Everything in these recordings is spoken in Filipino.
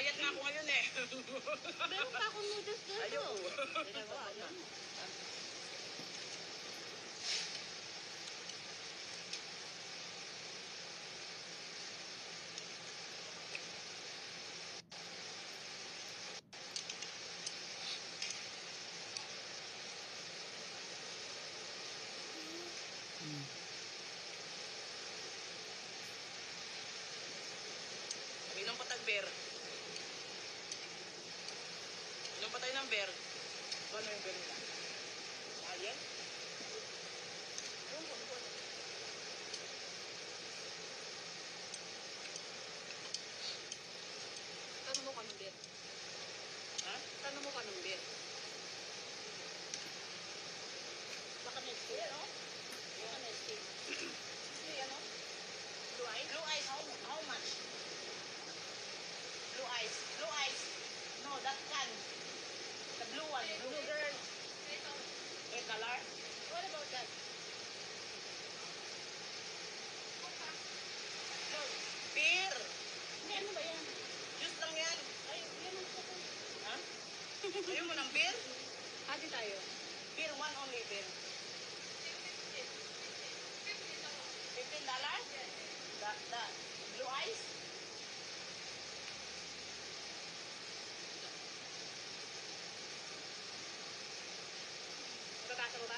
Papayat nga ako ngayon eh. Meron pa akong noodles dito. Ayaw. Ginagawa na. Inom pa tag beer. Inom pa tayo ng beer. Ano yung beer nila? Mahal yan? Tanong mo ka ng beer. Ha? Tanong mo ka ng beer. Baka next year, no? Baka next year. Ano? Blue ice? Blue ice, how much? Blue ice. Blue ice. No, that can. The blue one. Blue girl. A color? What about that? No. Beer. Hindi, ano ba yan? Juice lang yan. Ay, yan ang gusto ko. Ha? Ayaw mo ng beer? Hati tayo. Beer, one only beer. $15? The blue ice? Babasa mo ba?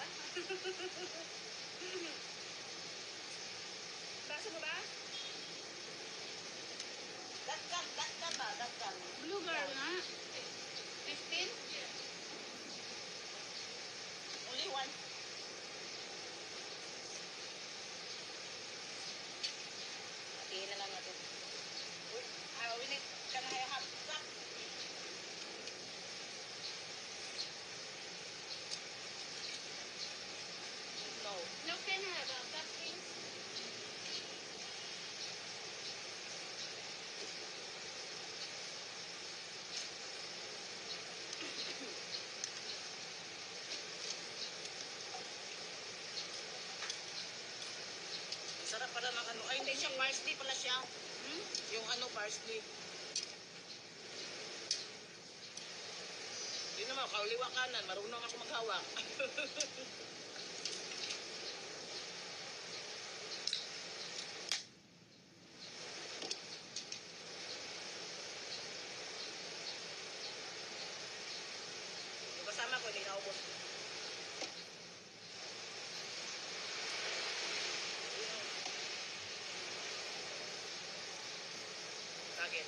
Basa mo ba? That can ba? That can. Blue girl nga. 15? Only one. Hatiin na lang natin. Uy, we need, can I have cup? No. No, can I have a cup, please? Sarap pala ng ano. Ay, hindi siya parsley pala siya. Yung ano, parsley. Hindi naman, kauliwa kanan. Marunong ako maghawak. Yung kasama ko, hindi naubos. Bakit?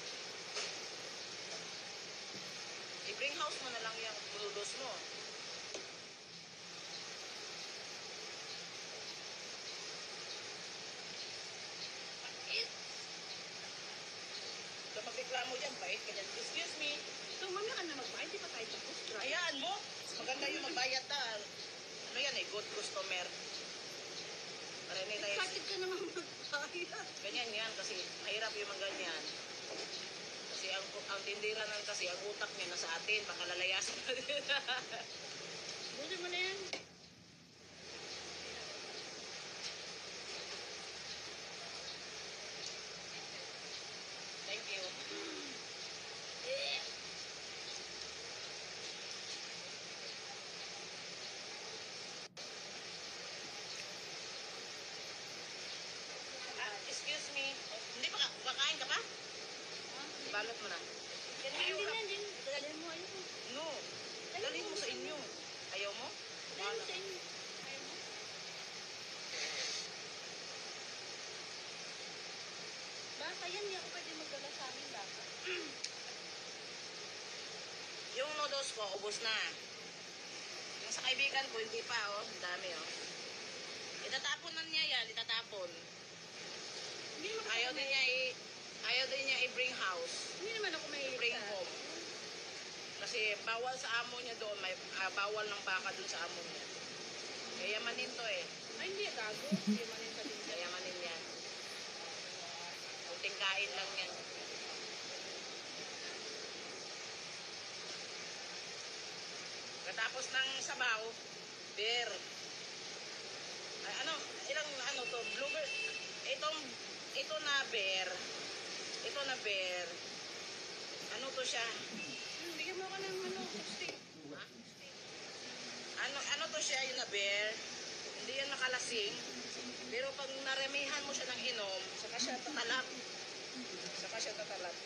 I-bring house mo na lang yung noodles mo. Pait! Ito magreklamo dyan, pait ka dyan. Excuse me. So, mamaya ka na magbayad. Di pa tayo tapos. Try. Hayaan mo. Maganda yung magbayad ta. Ano yan eh, good customer. Para hindi tayo... Excited ka naman magbayad. Ganyan yan kasi mahirap yung mga ganyan. Kasi ang tindiranan kasi, ang utak niya nasa atin, baka lalayasin natin. Buti mo na yan. Thank you. Excuse me. Hindi pa kakain ka pa? Balot mo na. Can Ay, you hindi na, have... hindi. Dalhin mo, ayun. No. Dalhin mo sa inyo. Ayaw mo? Dalhin mo sa inyo. Ayaw mo? Baka yan, hindi ako pwede magdala sa amin dapat. Yung noodles ko, ubos na. Yung sa kaibigan ko, hindi pa, oh. Ang dami, oh. Itatapon na niya yan, itatapon. Hindi naman Ayaw din niya i-bring house. Hindi naman ako may... Bring home. Kasi bawal sa amo niya doon, may bawal ng baka doon sa amo niya. Yayamanin to eh. Ay, hindi, gago. Hindi man yung sabihin. Yayamanin yan. Kunting kain lang yan. Katapos ng sabaw, beer. Ay, ilang to, blueberry. Ito na beer. Ito na beer. Ano siya. Bigyan mo ako ng ano, stick. Ha? Ano to siya, yung na beer. Hindi yan makalasing. Pero pag naremihan mo siya ng inom, saka siya tatalab. Saka siya tatalab.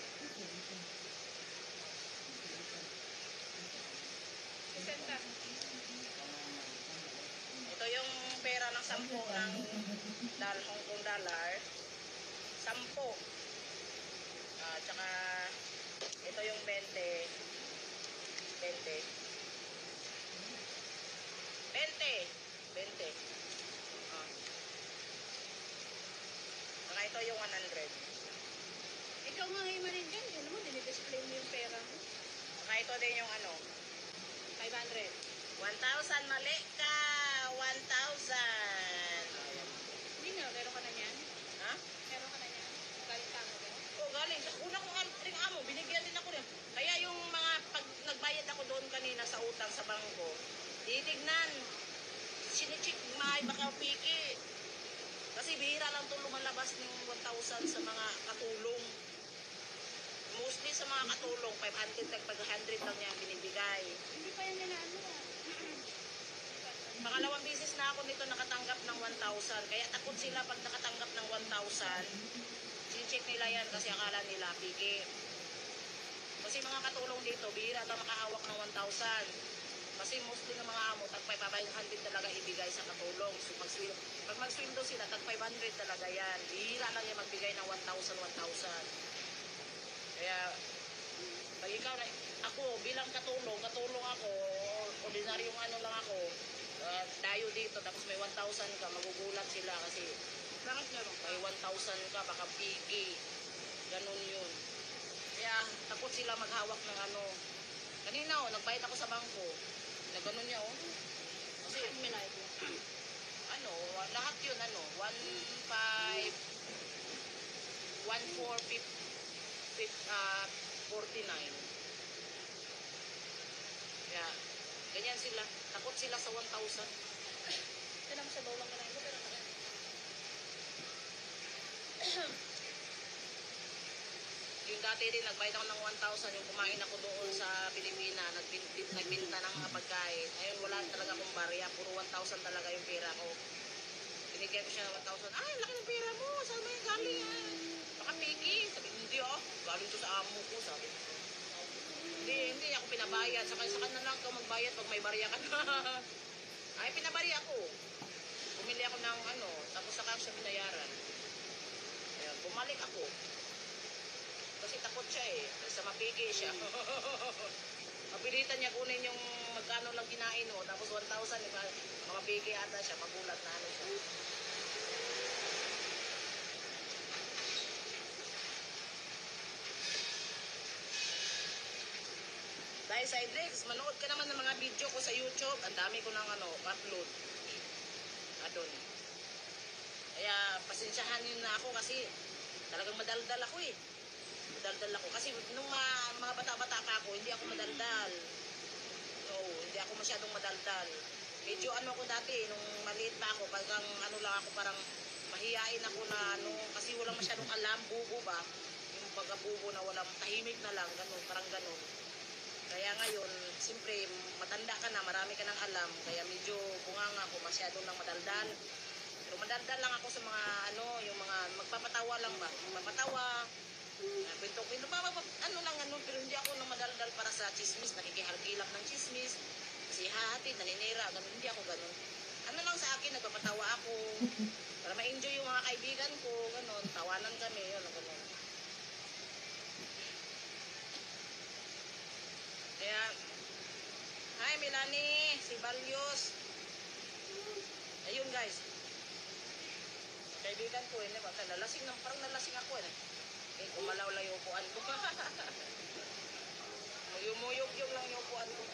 Sisenta. Ito yung pera ng 10 ng Hong Kong dollar. 10. Tsaka ito yung 20. 20. 20. Saka ito yung 100. Ikaw nga ngayon man dyan. Yun mo, dinidisplay mo yung pera mo. Saka ito din yung ano. 500. 1,000 mali ka. 1,000. Hindi nga, meron ka na yan. Ha? Meron ka na yan. Galing tama mo. Oo, galing. Sa una kong ring amo, binigyan din ako rin. Kaya yung mga, pag nagbayad ako doon kanina sa utang sa bangko, titignan. Sinichik, may baka piki. Kasi bihira lang ito lumalabas ng 1,000 sa mga katulong. Mostly sa mga katulong, 500, pag 100 lang niya binibigay. Hindi pa yan nila ano ah. Pangalawang bisis na ako nito nakatanggap ng 1,000. Kaya takot sila pag nakatanggap ng 1,000. Sinicheck nila yan kasi akala nila piki. Kasi mga katulong dito, bihira ito makahawak ng 1,000. Kasi mostly ng mga amo, tag 500 talaga ibigay sa katulong. So pag mag-sweldo sila, tag 500 talaga yan. Bihira lang yung magbigay ng 1,000. Kaya, pag ikaw na, ako bilang katulong ako, ordinaryong ano lang ako, tayo dito, tapos may 1,000 ka, magugulat sila kasi, Bakit meron ka? may 1,000 ka, baka piki. Ganun yun. Kaya, takot sila maghawak ng ano. Kanina, nagbayad ako sa bangko. Na ganun niya, Kasi, Bakit minayad mo? lahat yun, 1,449. Kaya, ganyan sila. Takot sila sa 1,000. Kailan mo sa bawang ka na ito, pero ka na. Yung dati din, nagbayad ako ng 1,000. Yung kumain ako doon sa Pilipinas, nagbinta ng mga pagkain. Ayun, wala talaga akong barya. Puro 1,000 talaga yung pera ko. Binigyan ko siya ng 1,000. Ay, laki ng pera mo. Saan mo yung galing? Baka piki. Sabi, hindi galing to sa amo ko. Sabi ko. Hindi ako pinabayad. Sa kanya lang ikaw magbayad pag may barya ka na. Ay, pinabarya ko. Bumili ako ng tapos saka siya binayaran. Ayan, bumalik ako. Kasi takot siya sa mapiki siya. Mapilitan niya kunin yung magkano lang kinain mo. Tapos 1,000, mapiki ata siya. Magulat na siya. Dahil sa Idrex, manood ka naman ng mga video ko sa YouTube. Ang dami ko ng upload. Doon. Kaya pasensyahan nyo na ako kasi talagang madaldal ako Madaldal ako. Kasi nung mga bata-bata pa ako, hindi ako madaldal. No, hindi ako masyadong madaldal. Medyo ako dati, nung maliit pa ako, parang lang ako, parang mahihain ako na kasi walang masyadong alam, bubo ba? Yung pagkabubo na walang tahimik na lang, ganun, parang ganun. Kaya ngayon, siyempre, matanda ka na, marami ka ng alam, kaya medyo bunganga ako, masyadong lang madaldal. Pero madaldal lang ako sa mga yung mga magpapatawa lang ba? Magpapatawa, kwento-kwento, pero hindi ako nang madaldal para sa chismis, nakikihalkilap ng chismis, kasi hahatid, naninira, ganun, hindi ako ganun. Lang sa akin, nagpapatawa ako, para ma-enjoy yung mga kaibigan ko, ganun, tawanan kami, ganun. Kaya, hi Melanie, si Balyos. Ayun guys. Kaibigan ko nalasing parang nalasing ako kumalaw lang yung upuan ko. Muyog-muyog lang yung upuan ko.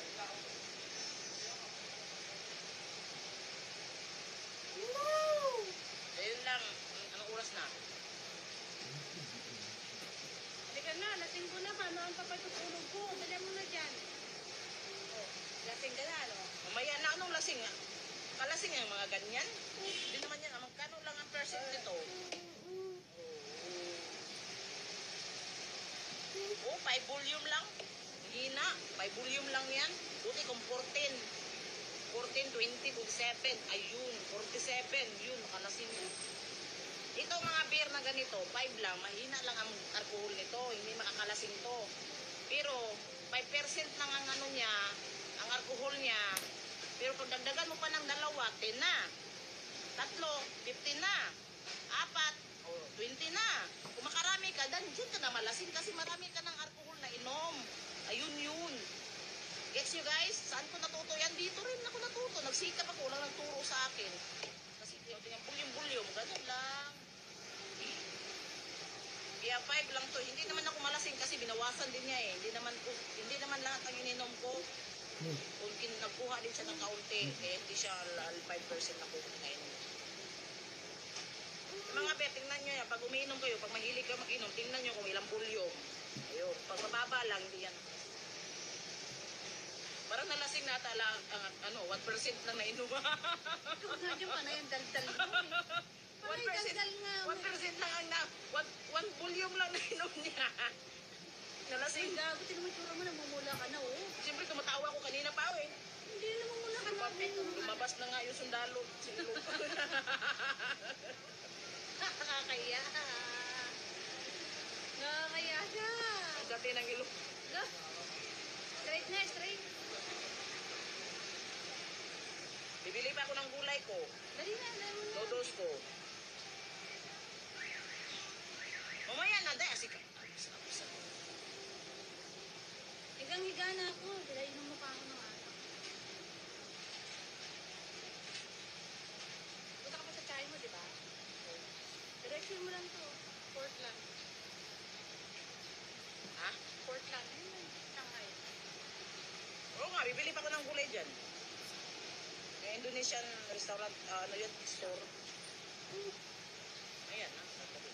Ayun lang, anong oras na? Halika na, lasing ko na. Paano ang papatutulog ko? Dala mo na dyan. Lasing ka na, Mamaya na, anong lasing nga? Kalasing yung mga ganyan? Hindi naman yan, magkano lang ang percent nito? 5 volume lang. mahina. 5 volume lang yan. Buti kung 14. 14, 20, 47. Ayun, 47. Yun, nakalasing yun. Ito mga beer na ganito, 5 lang. Mahina lang ang alcohol nito. Hindi makakalasing to. Pero 5% lang ang ano niya, ang alcohol niya. Pero pag dagdagan mo pa ng dalawa, 10 na. Tatlo, 15 na. Apat, 20 na. Kung makarami ka, dan dyan ka na malasing kasi marami ka ng alcohol na inom. Ayun yun. Gets you guys? Saan ko natuto yan? Dito rin ako natuto. Nagsikap ako, walang nagturo sa akin. Kasi tingnan, bulyong-bulyong, ganun lang. Kaya 5 lang to. Hindi naman ako malasing kasi binawasan din niya eh. Hindi naman lahat ang ininom ko. Kung nagkuha din siya ng kaunti, kaya hindi siya 5% na ko kainom. Mga bet, tingnan nyo yan. Pag umiinom kayo, pag mahilig ka mag-inom, tingnan nyo kung ilang bulyong. Ayun. Pag mababa lang, hindi yan. Parang nalasing nata lang, 1% lang nainom. Ikaw nga dyan pa na yung daldal mo eh. Parang yung daldal nga. 1% lang ang 1 bulyong lang nainom niya. Ay, Nalasing. gago, tinamay tura mo, namumula ka na oh. Siyempre, tumatawa ko kanina pa eh. Hindi na namumula ka na. Ito naman. Lumabas na nga yung sundalo. Sinulog. Nakakaya. Nakakaya siya. Ang gati ng ilong. Go. Straight na, straight. Bibili pa ako ng gulay ko. Dali na, dali mo na. Noodles ko. Mamaya na, dahil asik. Higang-higa na ako. Dilainom mo pa ako ng anak. Punta ka pa sa chai mo, di ba? Direction mo lang to. Portland. Ha? Portland. Ayun lang. Shanghai. Oo nga, bibili pa ako ng gulay dyan. May Indonesian restaurant, yun, store. Ayan, ha?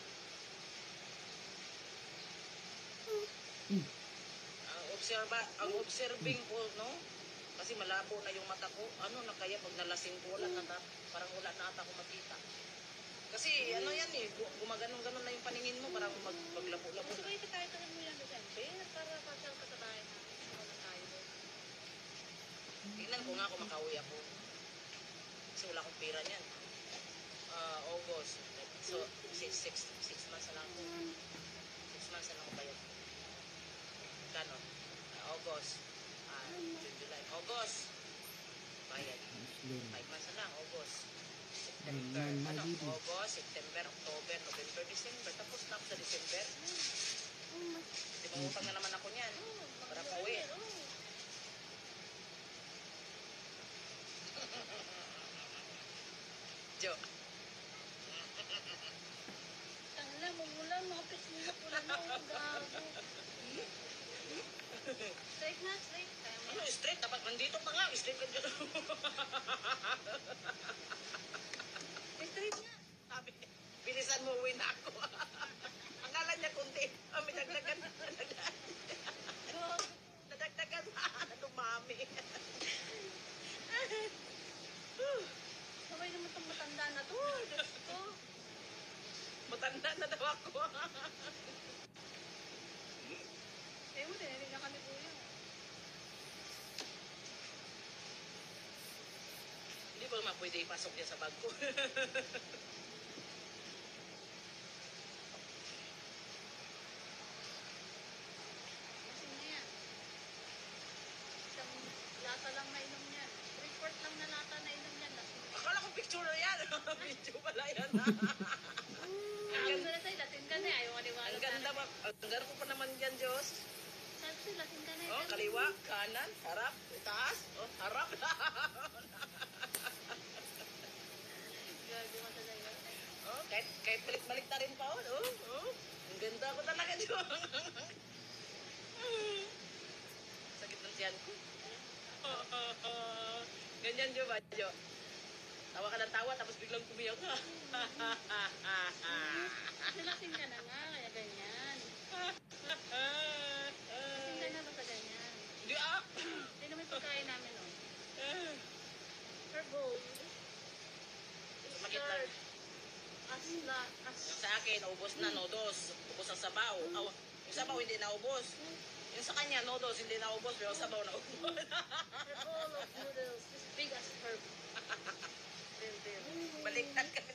Ang observing ko, no? Kasi malabo na yung mata ko. Ano na kaya pag nalasing ko, parang wala na ata ko makita. Kasi ano yan eh, gumaganong-ganon na yung paningin mo, parang maglabo-labo. Gusto ko tayo mo yan December para pasyal ka sa bahay namin. Gusto na tayo. Tingnan ko nga kung makauwi ako. Kasi wala akong pera niyan. August. So, 6 months na lang ako. 6 months na lang ako bayad. Kano? August. June, July. August. Bayad. 5 months na lang. August. September. August, September, October, November, December. Tapos na ako sa December. Di ba utang na naman ako niyan? Para pauwi. Jo. Tangla, mumulan, mga pisnila pula na. Gago. Straight na, straight. Kaya mo. Ano, straight? Dapat nandito pa nga. Straight ka dyan. Straight na. Sabi, bilisan mo, uwi na ako. Akala niya kunti. May dagdagan. Go. Nadagdagan. Dumami. Sabay naman itong matanda na to. Diyos ko. Matanda na daw ako. Eh mo, tininig na kami kuya. Hindi ba naman pwede ipasok niya sa bag ko? Lasing na yan. Isang lata lang na inom yan. 3/4 lang na lata na inom yan. Lasing. Akala ko picture na yan. Video pala yan. Ang ganda na tayo, lasing ka na eh. Ayaw ka niwala. Ang ganda ba? Ang ganda ko pa naman dyan, Diyos. Sabi ko, lasing ka na eh. Oh, kaliwa, kanan, harap, taas, oh, harap. Gago ka talaga. Oh, kahit balik-balik na rin pa, oh. Ang ganda ko talaga, Diyos. Sakit ng tiyan ko. Ganyan, Jo ba, Jo? Tawa ka ng tawa, tapos biglang kumiyak ka. Lasing ka na nga, kaya ganyan. Lasing ka na basta ganyan. Hindi Hindi naman yung pagkain namin, oh. Her goal. Makit lang. As Yung sa akin, ubos na, no, dos. Ubos ang sabaw. Yung sabaw hindi na ubos. Yung sa kanya, noodles, hindi na ubos, pero sabaw na ubos. A bowl of noodles as big as her. Baliktad kami.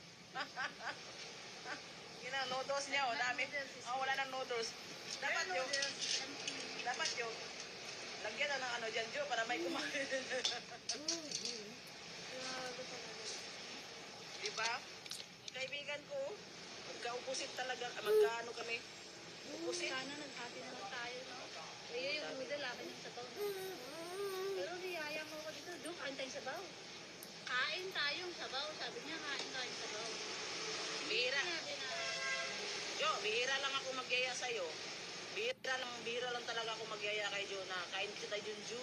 Yun ang noodles niya, oh, dami. Oh, wala nang noodles. Dapat yung, dapat yung, lagyan na ng ano dyan, Jo, para may kumain. Grabe talaga. Diba? Ang kaibigan ko, magka-opposite talaga, magka-ano kami. Opposite. Sana naghati na lang tayo, no? Kaya yung noodle, akin yung sabaw. No? Pero niyaya mo ako dito, doon, kain tayong sabaw. Kain tayong sabaw. Sabi niya, kain tayong sabaw. Bihira. Sinabi na, Jo, bihira lang ako magyaya sa'yo. Bihira lang talaga ako magyaya kay Jo na kain kita Junju.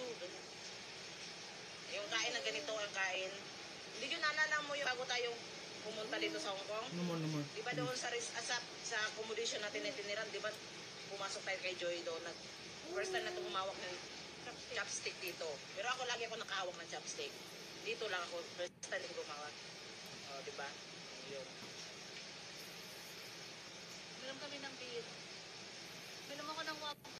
Yung kain na ganito ang kain. Hindi yun naalala mo yung bago tayo pumunta dito sa Hong Kong? Naman. Di ba doon sa accommodation natin na tiniran, di ba pumasok tayo kay Joy doon? First time na ito humawak ng chopstick dito. Pero ako lagi ako nakahawak ng chopstick. Dito lang ako, first time ko humawak. O, di ba? Yun. minom kami ng beer. Minom ako ng